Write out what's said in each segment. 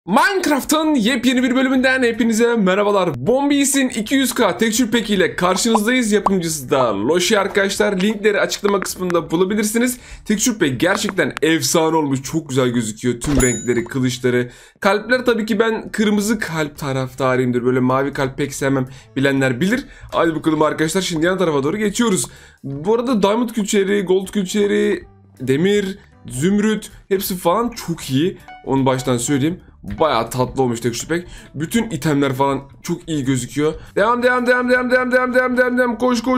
Minecraft'ın yepyeni bir bölümünden hepinize merhabalar. Bombis'in 200k texture pack ile karşınızdayız. Yapımcısı da Loshi arkadaşlar. Linkleri açıklama kısmında bulabilirsiniz. Texture pack gerçekten efsane olmuş. Çok güzel gözüküyor. Tüm renkleri, kılıçları. Kalpler tabii ki ben kırmızı kalp taraftarıyımdır. Böyle mavi kalp pek sevmem. Bilenler bilir. Hadi bakalım arkadaşlar. Şimdi yan tarafa doğru geçiyoruz. Bu arada diamond külçeleri, gold külçeleri, demir, zümrüt hepsi falan çok iyi. Onu baştan söyleyeyim. Bayağı tatlı olmuş texture pack. Bütün itemler falan çok iyi gözüküyor. Devam.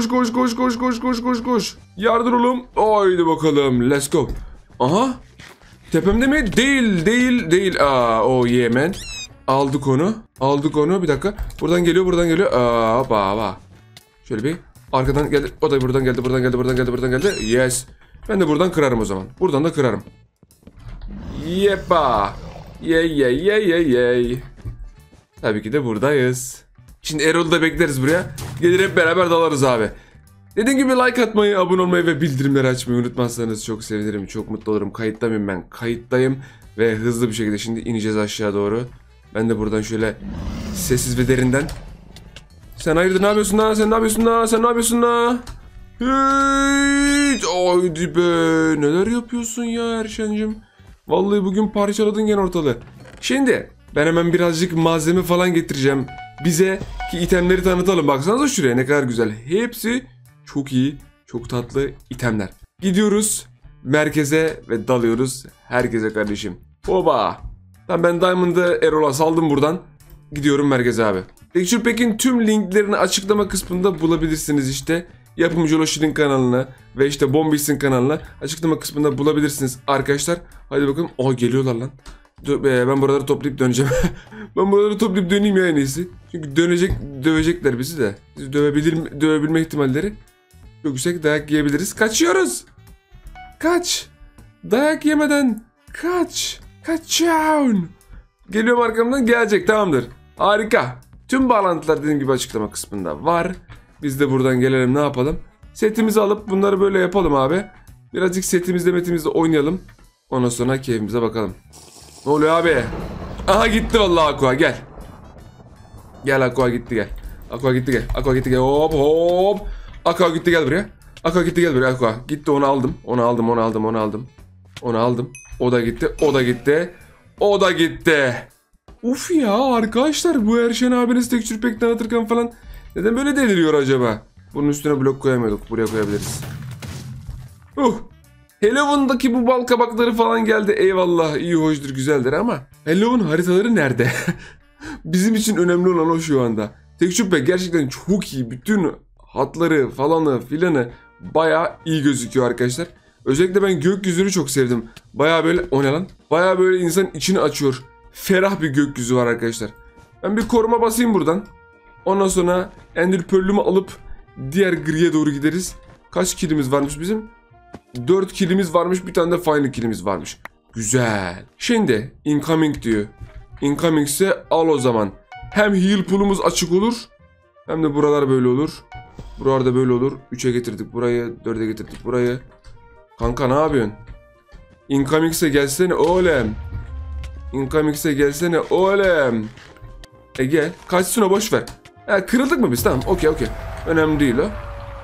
Koş. Yardır oğlum. Haydi bakalım. Let's go. Aha. Tepemde mi? Değil. Oh yeah man. Aldık onu. Bir dakika. Buradan geliyor. Baba. Şöyle bir. Arkadan geldi. O da buradan geldi. Yes. Ben de buradan kırarım o zaman. Buradan da kırarım. Yepa. Yay. Tabii ki de buradayız. Şimdi Erol'u da bekleriz buraya. Gelir hep beraber dalarız abi. Dediğim gibi like atmayı, abone olmayı ve bildirimleri açmayı unutmazsanız çok sevinirim. Çok mutlu olurum. Kayıttayım ben. Kayıttayım. Ve hızlı bir şekilde şimdi ineceğiz aşağı doğru. Ben de buradan şöyle sessiz ve derinden. Sen hayırdır ne yapıyorsun lan? Sen ne yapıyorsun lan? Hiç. Haydi be. Neler yapıyorsun ya Erşen'cim? Vallahi bugün parçaladın gene ortalığı. Şimdi ben hemen birazcık malzeme falan getireceğim. Bize ki itemleri tanıtalım. Baksanıza şuraya ne kadar güzel. Hepsi çok iyi, çok tatlı itemler. Gidiyoruz merkeze ve dalıyoruz herkese kardeşim. Oba. Tamam ben Diamond'ı Erol'a saldım buradan. Gidiyorum merkeze abi. Texture Pack'in tüm linklerini açıklama kısmında bulabilirsiniz işte. Yapımcı Loshi'nin kanalına ve işte Bombis'in kanalına açıklama kısmında bulabilirsiniz arkadaşlar. Hadi bakalım. Oha geliyorlar lan. Ben buraları toplayıp döneceğim. Ben buraları toplayıp döneyim ya en iyisi. Çünkü dövecekler bizi de. Bizi dövebilme ihtimalleri çok yüksek. Dayak yiyebiliriz. Kaçıyoruz. Kaç. Dayak yemeden kaç. Kaçın. Geliyorum arkamdan gelecek tamamdır. Harika. Tüm bağlantılar dediğim gibi açıklama kısmında var. Biz de buradan gelelim ne yapalım? Setimizi alıp bunları böyle yapalım abi. Birazcık setimizde oynayalım. Ondan sonra keyfimize bakalım. Ne oluyor abi? Aha gitti vallahi Aqua gel. Gel Aqua gitti gel. Aqua gitti gel. Hop. Aqua gitti gel buraya. Aqua. Gitti onu aldım. Onu aldım. O da gitti. Uf ya arkadaşlar bu Erşen abiniz texture pack tanıtırken falan neden böyle deliriyor acaba? Bunun üstüne blok koyamıyorduk. Buraya koyabiliriz. Halloween'daki bu bal kabakları falan geldi. Eyvallah iyi hoşdur güzeldir ama Halloween haritaları nerede? Bizim için önemli olan o şu anda. Texture pack gerçekten çok iyi. Bütün hatları falanı filanı bayağı iyi gözüküyor arkadaşlar. Özellikle ben gökyüzünü çok sevdim. Bayağı böyle o ne lan? Bayağı böyle insanın içini açıyor. Ferah bir gökyüzü var arkadaşlar. Ben bir koruma basayım buradan. Ondan sonra Ender Pearl'ümü alıp diğer griye doğru gideriz. Kaç kilimiz varmış bizim? 4 kilimiz varmış. Bir tane de final kilimiz varmış. Güzel. Şimdi incoming diyor. Incoming ise al o zaman. Hem heal pool'umuz açık olur. Hem de buralar böyle olur. Buralarda böyle olur. 3'e getirdik burayı. 4'e getirdik burayı. Kanka ne yapıyorsun? Incoming ise gelsene oğlum. Gel. Kaçsın o boş ver. Kırıldık mı biz? Tamam. Okey. Önemli değil o.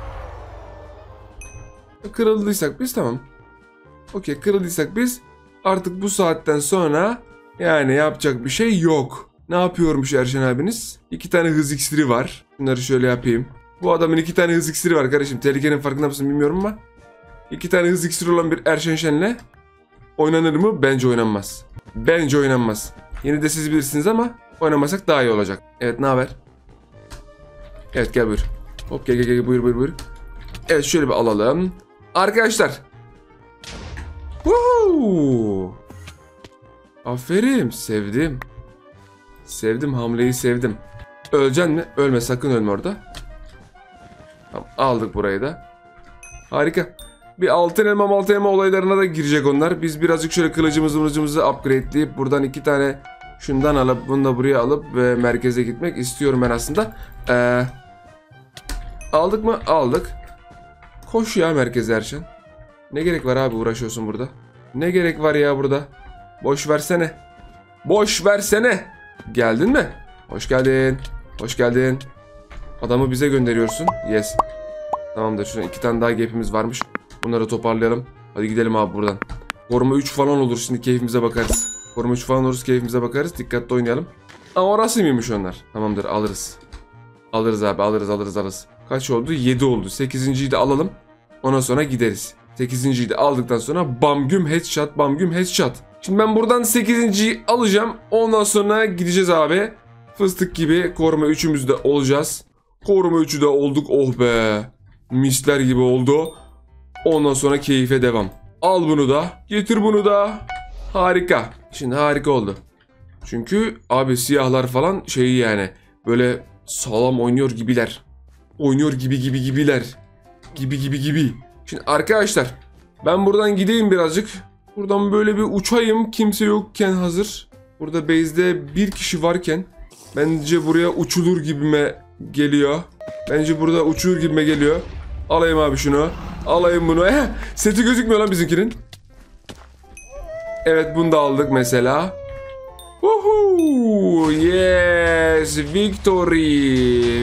Kırıldıysak biz tamam. Okey kırıldıysak biz artık bu saatten sonra yani yapacak bir şey yok. Ne yapıyormuş Erşen abiniz? 2 tane hız iksiri var. Bunları şöyle yapayım. Bu adamın 2 tane hız iksiri var kardeşim. Tehlikenin farkında mısın bilmiyorum ama. 2 tane hız iksiri olan bir Erşen Şen'le oynanır mı? Bence oynanmaz. Yine de siz bilirsiniz ama oynamasak daha iyi olacak. Evet ne haber? Evet gel buyur. Hop gel buyur. Evet şöyle bir alalım. Arkadaşlar. Woohoo! Aferin sevdim hamleyi sevdim. Öleceksin mi? Ölme sakın ölme orada. Tamam, aldık burayı da. Harika. Bir altın elma olaylarına da girecek onlar. Biz birazcık şöyle kılıcımızı upgradeleyip buradan 2 tane şundan alıp bunu da buraya alıp ve merkeze gitmek istiyorum ben aslında. Aldık mı? Aldık. Koş ya merkeze Erşen. Ne gerek var abi uğraşıyorsun burada? Ne gerek var ya burada? Boş versene. Boş versene. Geldin mi? Hoş geldin. Hoş geldin. Adamı bize gönderiyorsun. Yes. Tamamdır. Şuradan 2 tane daha gap'imiz varmış. Bunları toparlayalım. Hadi gidelim abi buradan. Koruma 3 falan olur. Şimdi keyfimize bakarız. Koruma 3 falan olursa keyfimize bakarız. Dikkatli oynayalım. Aa, orası mıymış onlar? Tamamdır, alırız. Alırız abi, alırız. Kaç oldu? 7 oldu. 8.'yi de alalım. Ondan sonra gideriz. 8.'yi de aldıktan sonra bam güm headshot, bam güm headshot. Şimdi ben buradan 8.'yi alacağım. Ondan sonra gideceğiz abi. Fıstık gibi koruma 3'ümüz de olacağız. Koruma 3'ü de olduk. Oh be. Misler gibi oldu. Ondan sonra keyfe devam. Al bunu da. Getir bunu da. Harika. Şimdi harika oldu. Çünkü abi siyahlar falan şeyi yani böyle sağlam oynuyor gibiler. Oynuyor gibiler. Gibi. Şimdi arkadaşlar ben buradan gideyim birazcık. Buradan böyle bir uçayım kimse yokken hazır. Burada base'de bir kişi varken bence buraya uçulur gibime geliyor. Alayım abi şunu. Alayım bunu. Seti gözükmüyor lan bizimkinin. Evet, bunu da aldık mesela. Woohoo! Yes! Victory!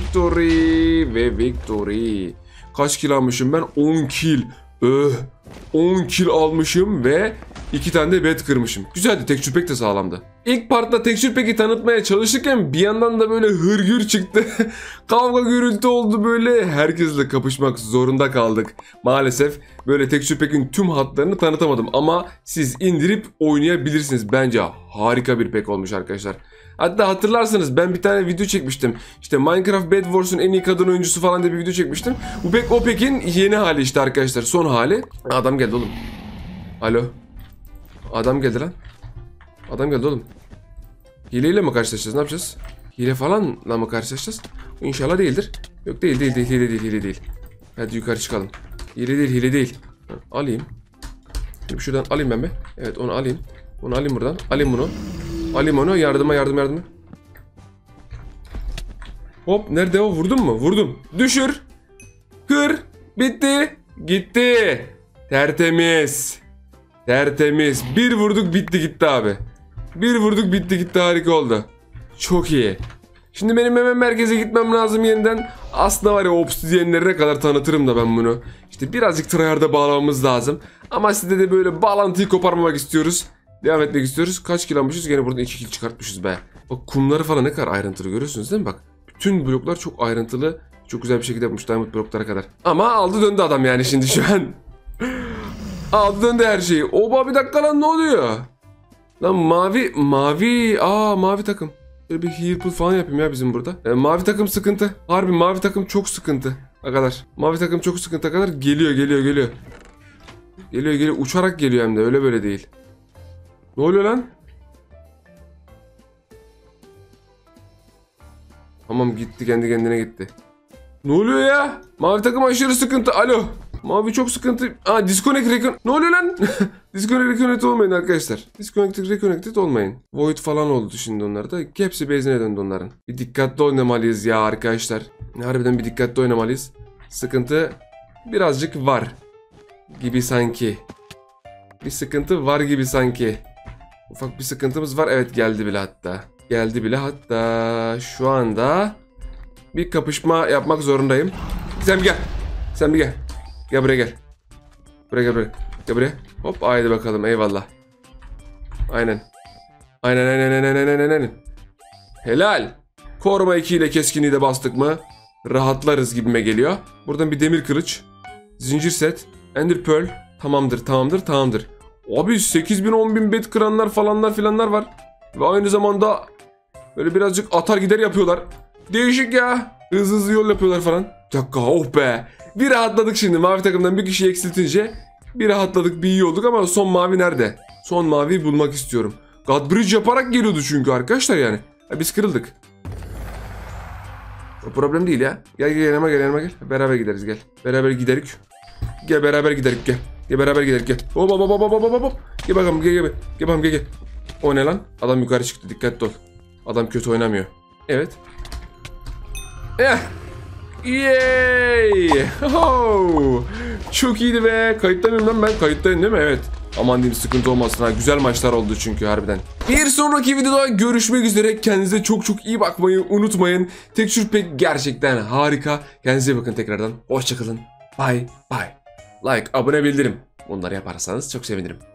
Victory! Kaç kill almışım ben? 10 kill. 10 kill almışım ve 2 tane de bed kırmışım. Güzeldi, tekstür pack de sağlamdı. İlk partta tekstür pack'i tanıtmaya çalışırken bir yandan da böyle hırgür çıktı. Kavga gürültü oldu böyle. Herkesle kapışmak zorunda kaldık. Maalesef böyle tekstür pack'in tüm hatlarını tanıtamadım ama siz indirip oynayabilirsiniz. Bence harika bir pack olmuş arkadaşlar. Hatta hatırlarsanız ben bir tane video çekmiştim. İşte Minecraft Bed Wars'un en iyi kadın oyuncusu falan diye bir video çekmiştim. Bu pack o pack'in yeni hali işte arkadaşlar. Son hali. Adam geldi oğlum. Alo. Adam geldi lan. Adam geldi oğlum. Hileyle mi karşılaşacağız? Ne yapacağız? Hile falanla mı karşılaşacağız? İnşallah değildir. Yok, değil. Hile değil. Hadi yukarı çıkalım. Hile değil. Alayım. Şimdi şuradan alayım ben be. Evet, onu alayım. Bunu alayım buradan. Alayım bunu. Alayım onu. Yardıma. Hop, nerede o? Vurdun mu? Vurdum. Düşür. Kır. Bitti. Gitti. Tertemiz. Bir vurduk bitti gitti abi. Harika oldu. Çok iyi. Şimdi benim hemen merkeze gitmem lazım yeniden. Aslında var ya, obsidyenlerine kadar tanıtırım da ben bunu. İşte birazcık tryhard'a bağlamamız lazım. Ama size de böyle bağlantıyı koparmamak istiyoruz. Devam etmek istiyoruz. Kaç kill almışız? Gene burada 2 kill çıkartmışız be. Bak kumları falan ne kadar ayrıntılı görüyorsunuz değil mi? Bak bütün bloklar çok ayrıntılı. Çok güzel bir şekilde yapmış diamond bloklara kadar. Ama aldı döndü adam yani şimdi şu an. Aldı döndü her şeyi. Oba, bir dakika lan, ne oluyor? Lan mavi. Mavi takım. Böyle bir heal pull falan yapayım ya bizim burada. Mavi takım sıkıntı. Harbi mavi takım çok sıkıntı. Arkadaşlar. Mavi takım çok sıkıntı arkadaşlar. Geliyor. Geliyor. Uçarak geliyor hem de, öyle böyle değil. Ne oluyor lan? Tamam, gitti, kendi kendine gitti. Ne oluyor ya? Mavi takım aşırı sıkıntı. Alo. Mavi çok sıkıntı. Ne oluyor lan? Disconnected olmayın arkadaşlar. Reconnected olmayın. Void falan oldu şimdi onlarda. Hepsi base'ine döndü onların. Bir dikkatli oynamalıyız ya arkadaşlar. Harbiden bir dikkatli oynamalıyız. Sıkıntı birazcık var gibi sanki. Ufak bir sıkıntımız var. Evet, geldi bile hatta. Şu anda bir kapışma yapmak zorundayım. Sen bir gel. Gel buraya gel. Gel buraya. Hop, haydi bakalım, eyvallah. Aynen. Helal. Koruma 2 ile keskinliği de bastık mı rahatlarız gibime geliyor. Buradan bir demir kılıç. Zincir set. Ender pearl. Tamamdır. Abi 8000 10000 bet kıranlar falanlar filanlar var. Ve aynı zamanda böyle birazcık atar gider yapıyorlar. Değişik ya. Hızlı yol yapıyorlar falan. Bir dakika, oh be. Bir rahatladık şimdi. Mavi takımdan bir kişiyi eksiltince bir rahatladık, bir iyi olduk ama son mavi nerede? Son maviyi bulmak istiyorum. God Bridge yaparak geliyordu çünkü arkadaşlar yani. Biz kırıldık. O problem değil ya. Gel yanıma gel. Beraber gideriz gel. Beraber giderik. Hop. Gel bakalım gel. O ne lan? Adam yukarı çıktı, dikkatli ol. Adam kötü oynamıyor. Evet. Yay! Oh! Çok iyiydi be. Kayıtta mıyım lan ben? Kayıttayım değil mi? Evet. Aman diyeyim sıkıntı olmasın ha. Güzel maçlar oldu çünkü harbiden. Bir sonraki videoda görüşmek üzere. Kendinize çok çok iyi bakmayı unutmayın. Texture Pack gerçekten harika. Kendinize iyi bakın tekrardan. Hoşçakalın. Bye bye. Like, abone, bildirim. Bunları yaparsanız çok sevinirim.